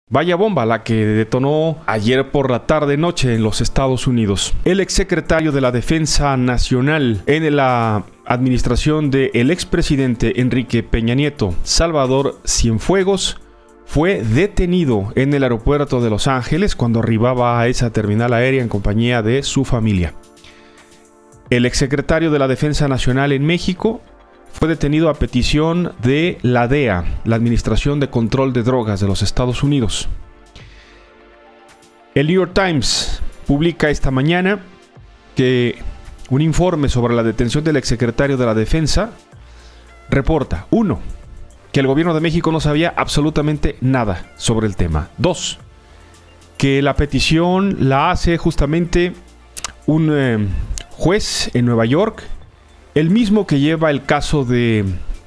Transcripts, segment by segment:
Vaya bomba la que detonó ayer por la tarde-noche en los Estados Unidos. El exsecretario de la Defensa Nacional en la administración del expresidente Enrique Peña Nieto, Salvador Cienfuegos, fue detenido en el aeropuerto de Los Ángeles cuando arribaba a esa terminal aérea en compañía de su familia. El exsecretario de la Defensa Nacional en México fue detenido a petición de la DEA, la Administración de Control de Drogas de los Estados Unidos. El New York Times publica esta mañana que un informe sobre la detención del exsecretario de la Defensa reporta: 1. Que el gobierno de México no sabía absolutamente nada sobre el tema. 2. Que la petición la hace justamente un juez en Nueva York, el mismo que lleva el caso de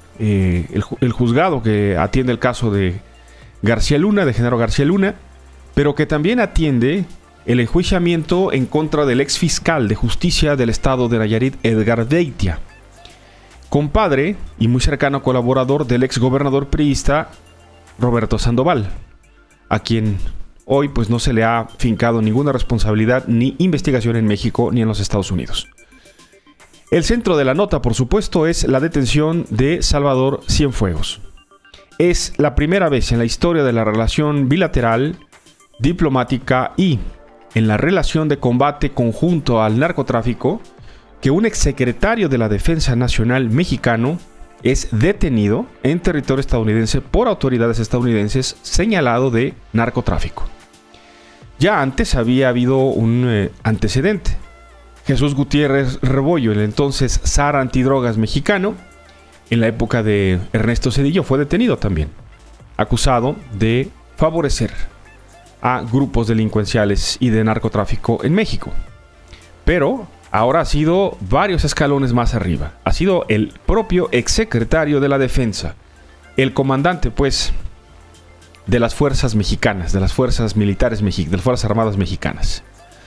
el juzgado que atiende el caso de García Luna, de Genaro García Luna, pero que también atiende el enjuiciamiento en contra del ex fiscal de justicia del estado de Nayarit, Edgar Beitia, compadre y muy cercano colaborador del ex gobernador priista Roberto Sandoval, a quien hoy pues no se le ha fincado ninguna responsabilidad ni investigación en México ni en los Estados Unidos. El centro de la nota, por supuesto, es la detención de Salvador Cienfuegos. Es la primera vez en la historia de la relación bilateral, diplomática y en la relación de combate conjunto al narcotráfico que un exsecretario de la Defensa Nacional mexicano es detenido en territorio estadounidense por autoridades estadounidenses señalado de narcotráfico. Ya antes había habido un antecedente. Jesús Gutiérrez Rebollo, el entonces zar antidrogas mexicano, en la época de Ernesto Zedillo, fue detenido también, acusado de favorecer a grupos delincuenciales y de narcotráfico en México. Pero ahora ha sido varios escalones más arriba. Ha sido el propio exsecretario de la Defensa, el comandante, pues, de las fuerzas mexicanas, de las fuerzas militares de las Fuerzas Armadas mexicanas.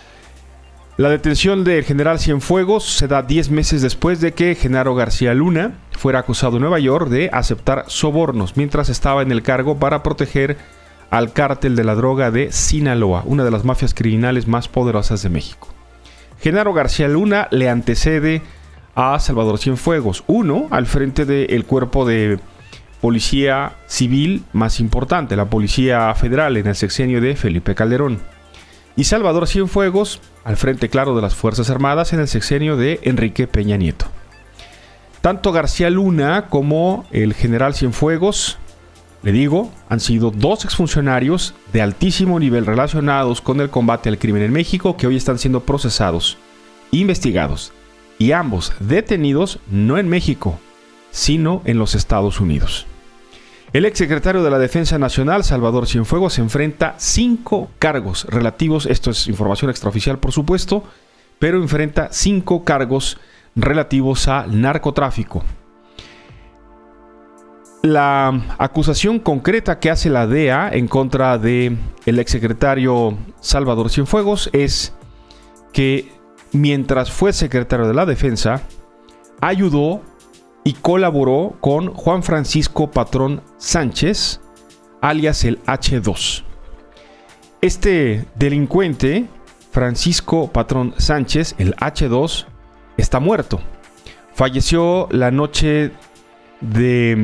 La detención del general Cienfuegos se da 10 meses después de que Genaro García Luna fuera acusado en Nueva York de aceptar sobornos mientras estaba en el cargo para proteger al cártel de la droga de Sinaloa, una de las mafias criminales más poderosas de México. Genaro García Luna le antecede a Salvador Cienfuegos, uno al frente del cuerpo de policía civil más importante, la Policía Federal, en el sexenio de Felipe Calderón. Y Salvador Cienfuegos al frente, claro, de las Fuerzas Armadas en el sexenio de Enrique Peña Nieto. Tanto García Luna como el general Cienfuegos, le digo, han sido dos exfuncionarios de altísimo nivel relacionados con el combate al crimen en México que hoy están siendo procesados, investigados y ambos detenidos no en México, sino en los Estados Unidos. El exsecretario de la Defensa Nacional, Salvador Cienfuegos, se enfrenta 5 cargos relativos, esto es información extraoficial por supuesto, pero enfrenta 5 cargos relativos a narcotráfico. La acusación concreta que hace la DEA en contra del exsecretario Salvador Cienfuegos es que mientras fue secretario de la Defensa, ayudó y colaboró con Juan Francisco Patrón Sánchez, alias el H2. Este delincuente, Francisco Patrón Sánchez, el H2, está muerto. Falleció la noche de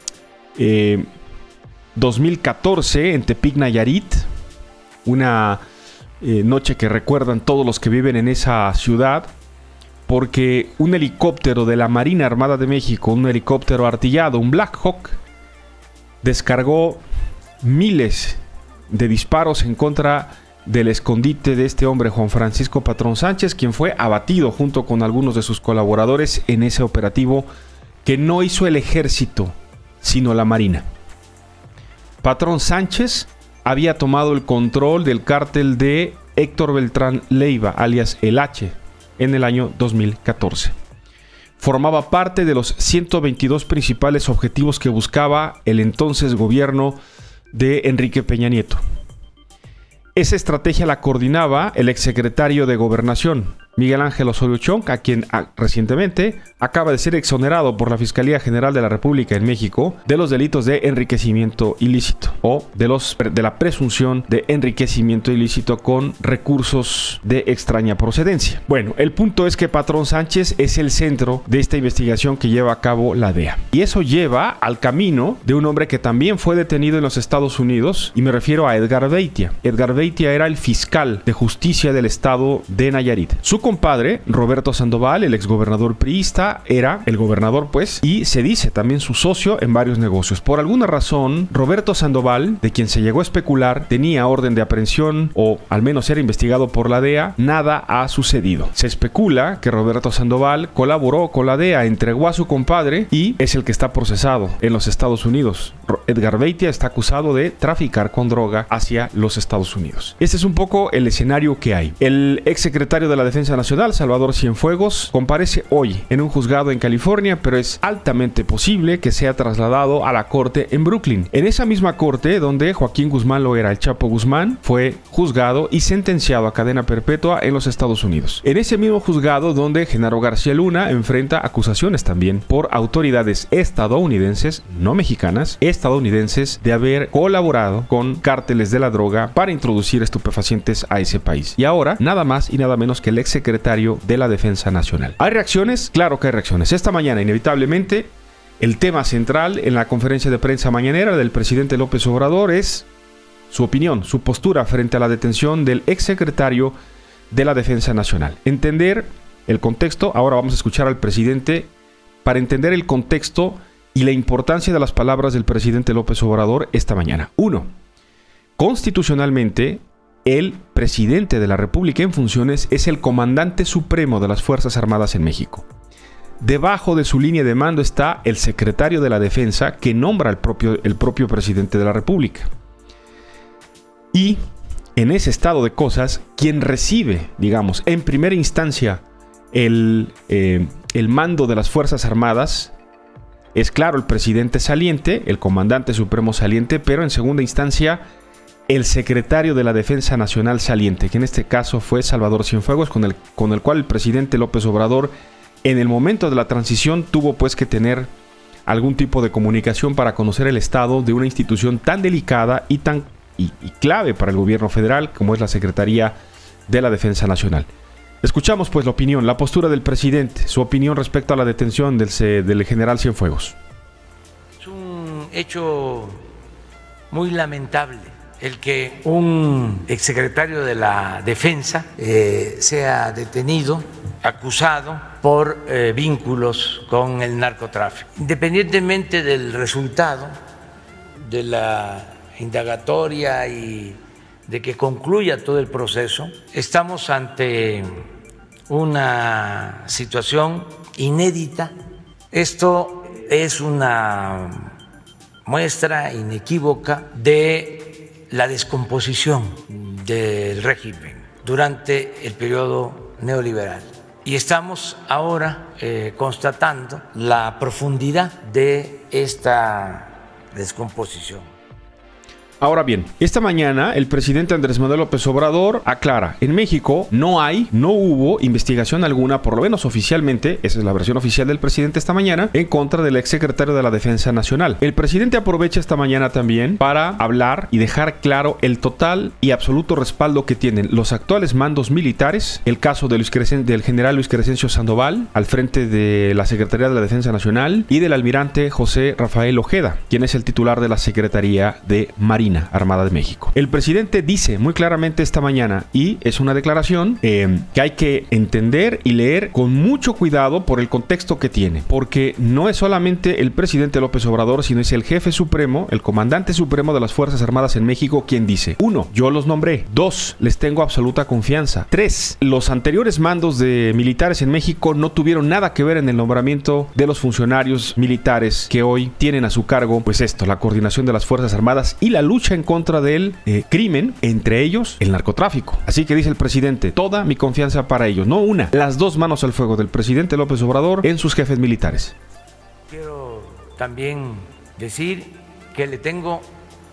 2014 en Tepic, Nayarit. Una noche que recuerdan todos los que viven en esa ciudad, porque un helicóptero de la Marina Armada de México, un helicóptero artillado, un Black Hawk, descargó miles de disparos en contra del escondite de este hombre, Juan Francisco Patrón Sánchez, quien fue abatido junto con algunos de sus colaboradores en ese operativo que no hizo el ejército, sino la Marina. Patrón Sánchez había tomado el control del cártel de Héctor Beltrán Leiva, alias el H, en el año 2014. Formaba parte de los 122 principales objetivos que buscaba el entonces gobierno de Enrique Peña Nieto. Esa estrategia la coordinaba el exsecretario de Gobernación, Miguel Ángel Osorio Chong, a quien recientemente acaba de ser exonerado por la Fiscalía General de la República en México de los delitos de enriquecimiento ilícito o de la presunción de enriquecimiento ilícito con recursos de extraña procedencia. Bueno, el punto es que Patrón Sánchez es el centro de esta investigación que lleva a cabo la DEA. Y eso lleva al camino de un hombre que también fue detenido en los Estados Unidos, y me refiero a Edgar Beitia. Edgar Beitia era el fiscal de justicia del estado de Nayarit. Su compadre, Roberto Sandoval, el exgobernador priista, era el gobernador, pues, y se dice también su socio en varios negocios. Por alguna razón, Roberto Sandoval, de quien se llegó a especular, tenía orden de aprehensión o al menos era investigado por la DEA. Nada ha sucedido. Se especula que Roberto Sandoval colaboró con la DEA, entregó a su compadre y es el que está procesado en los Estados Unidos. Edgar Beitia está acusado de traficar con droga hacia los Estados Unidos. Este es un poco el escenario que hay. El exsecretario de la Defensa Nacional, Salvador Cienfuegos, comparece hoy en un juzgado en California, pero es altamente posible que sea trasladado a la corte en Brooklyn. En esa misma corte donde Joaquín Guzmán Loera, el Chapo Guzmán, fue juzgado y sentenciado a cadena perpetua en los Estados Unidos. En ese mismo juzgado donde Genaro García Luna enfrenta acusaciones también por autoridades estadounidenses, no mexicanas, estadounidenses, de haber colaborado con cárteles de la droga para introducir estupefacientes a ese país. Y ahora, nada más y nada menos que el exsecretario de la Defensa Nacional. ¿Hay reacciones? Claro que hay reacciones. Esta mañana, inevitablemente, el tema central en la conferencia de prensa mañanera del presidente López Obrador es su opinión, su postura frente a la detención del exsecretario de la Defensa Nacional. Entender el contexto. Ahora vamos a escuchar al presidente para entender el contexto y la importancia de las palabras del presidente López Obrador esta mañana. 1. Constitucionalmente, el presidente de la República en funciones es el comandante supremo de las Fuerzas Armadas en México. Debajo de su línea de mando está el secretario de la Defensa, que nombra el propio presidente de la República. Y en ese estado de cosas, quien recibe, digamos, en primera instancia el mando de las Fuerzas Armadas es, claro, el presidente saliente, el comandante supremo saliente, pero en segunda instancia el secretario de la Defensa Nacional saliente, que en este caso fue Salvador Cienfuegos, con el cual el presidente López Obrador en el momento de la transición tuvo pues que tener algún tipo de comunicación para conocer el estado de una institución tan delicada y tan clave para el gobierno federal como es la Secretaría de la Defensa Nacional. Escuchamos pues la opinión, la postura del presidente, su opinión respecto a la detención del general Cienfuegos. Es un hecho muy lamentable el que un exsecretario de la Defensa sea detenido, acusado por vínculos con el narcotráfico. Independientemente del resultado de la indagatoria y de que concluya todo el proceso, estamos ante una situación inédita. Esto es una muestra inequívoca de la descomposición del régimen durante el periodo neoliberal. Y estamos ahora constatando la profundidad de esta descomposición. Ahora bien, esta mañana el presidente Andrés Manuel López Obrador aclara, en México no hubo investigación alguna, por lo menos oficialmente, esa es la versión oficial del presidente esta mañana, en contra del exsecretario de la Defensa Nacional. El presidente aprovecha esta mañana también para hablar y dejar claro el total y absoluto respaldo que tienen los actuales mandos militares, el caso de del general Luis Crescencio Sandoval, al frente de la Secretaría de la Defensa Nacional, y del almirante José Rafael Ojeda, quien es el titular de la Secretaría de Marina Armada de México. El presidente dice muy claramente esta mañana, y es una declaración que hay que entender y leer con mucho cuidado por el contexto que tiene, porque no es solamente el presidente López Obrador, sino es el jefe supremo, el comandante supremo de las Fuerzas Armadas en México, quien dice: 1. Yo los nombré. 2. Les tengo absoluta confianza. 3. Los anteriores mandos de militares en México no tuvieron nada que ver en el nombramiento de los funcionarios militares que hoy tienen a su cargo, pues esto, la coordinación de las Fuerzas Armadas y la lucha en contra del crimen, entre ellos el narcotráfico. Así que dice el presidente: toda mi confianza para ellos. No una, las dos manos al fuego del presidente López Obrador en sus jefes militares. Quiero también decir que le tengo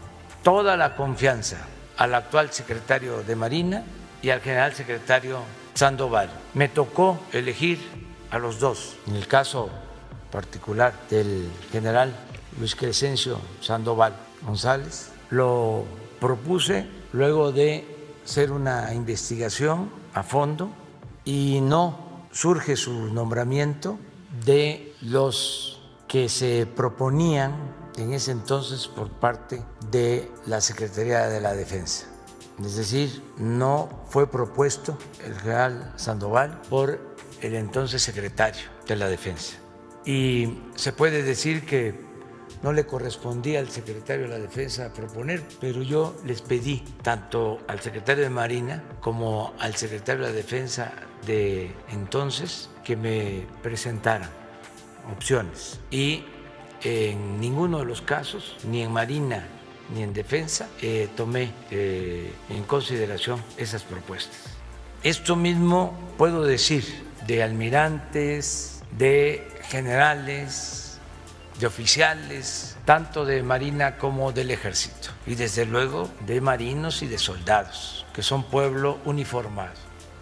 toda la confianza al actual secretario de Marina y al general secretario Sandoval. Me tocó elegir a los dos. En el caso particular del general Luis Crescencio Sandoval González, lo propuse luego de hacer una investigación a fondo y no surge su nombramiento de los que se proponían en ese entonces por parte de la Secretaría de la Defensa. Es decir, no fue propuesto el general Sandoval por el entonces secretario de la Defensa. Y se puede decir que no le correspondía al secretario de la Defensa proponer, pero yo les pedí tanto al secretario de Marina como al secretario de la Defensa de entonces que me presentaran opciones. Y en ninguno de los casos, ni en Marina ni en Defensa, tomé en consideración esas propuestas. Esto mismo puedo decir de almirantes, de generales, de oficiales, tanto de Marina como del Ejército, y desde luego de marinos y de soldados, que son pueblo uniformado.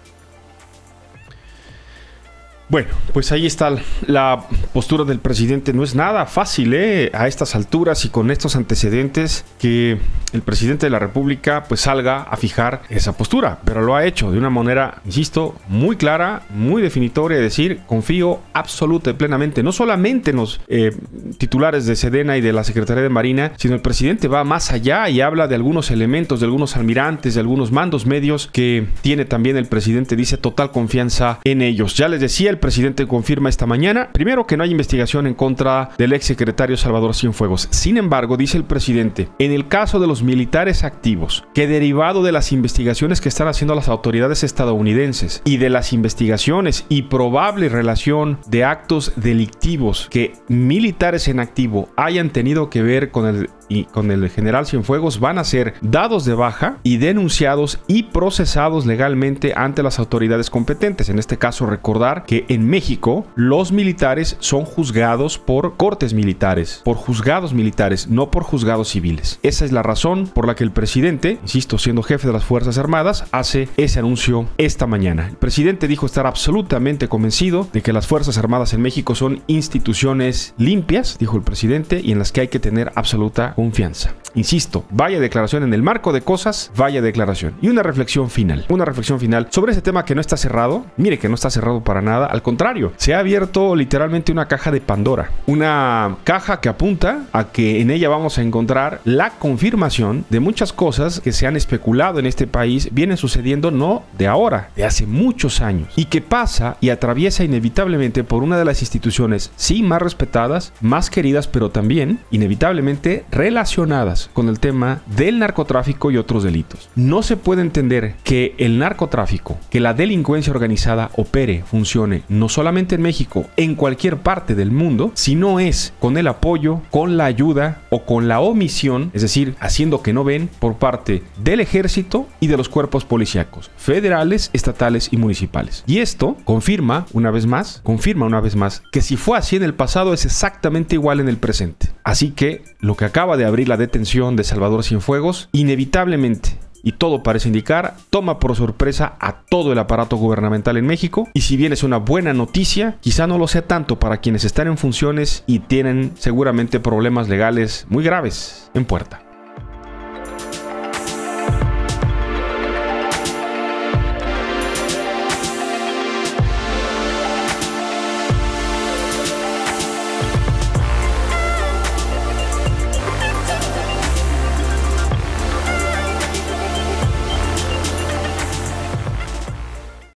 Bueno, pues ahí está la postura del presidente. No es nada fácil, a estas alturas y con estos antecedentes, que el presidente de la República pues salga a fijar esa postura, pero lo ha hecho de una manera, insisto, muy clara, muy definitoria, de decir, confío absoluta y plenamente, no solamente en los titulares de Sedena y de la Secretaría de Marina, sino el presidente va más allá y habla de algunos elementos, de algunos almirantes, de algunos mandos medios que tiene también el presidente, dice total confianza en ellos. Ya les decía, el presidente confirma esta mañana, primero, que no hay investigación en contra del exsecretario Salvador Cienfuegos. Sin embargo, dice el presidente, en el caso de los militares activos, que derivado de las investigaciones que están haciendo las autoridades estadounidenses y de las investigaciones y probable relación de actos delictivos que militares en activo hayan tenido que ver con el general Cienfuegos, van a ser dados de baja y denunciados y procesados legalmente ante las autoridades competentes. En este caso, recordar que en México los militares son juzgados por cortes militares, por juzgados militares, no por juzgados civiles. Esa es la razón por la que el presidente, insisto, siendo jefe de las Fuerzas Armadas, hace ese anuncio esta mañana. El presidente dijo estar absolutamente convencido de que las Fuerzas Armadas en México son instituciones limpias, dijo el presidente, y en las que hay que tener absoluta confianza. Insisto, vaya declaración en el marco de cosas, vaya declaración. Y una reflexión final sobre ese tema que no está cerrado. Mire que no está cerrado para nada, al contrario, se ha abierto literalmente una caja de Pandora, una caja que apunta a que en ella vamos a encontrar la confirmación de muchas cosas que se han especulado en este país, vienen sucediendo no de ahora, de hace muchos años, y que pasa y atraviesa inevitablemente por una de las instituciones sí más respetadas, más queridas, pero también inevitablemente relacionadas con el tema del narcotráfico y otros delitos. No se puede entender que el narcotráfico, que la delincuencia organizada opere, funcione, no solamente en México, en cualquier parte del mundo, si no es con el apoyo, con la ayuda o con la omisión, es decir, haciendo que no ven, por parte del ejército y de los cuerpos policíacos, federales, estatales y municipales. Y esto confirma una vez más que si fue así en el pasado, es exactamente igual en el presente. Así que lo que acaba de abrir la detención de Salvador Cienfuegos, inevitablemente, y todo parece indicar, toma por sorpresa a todo el aparato gubernamental en México. Y si bien es una buena noticia, quizá no lo sea tanto para quienes están en funciones y tienen seguramente problemas legales muy graves en puerta.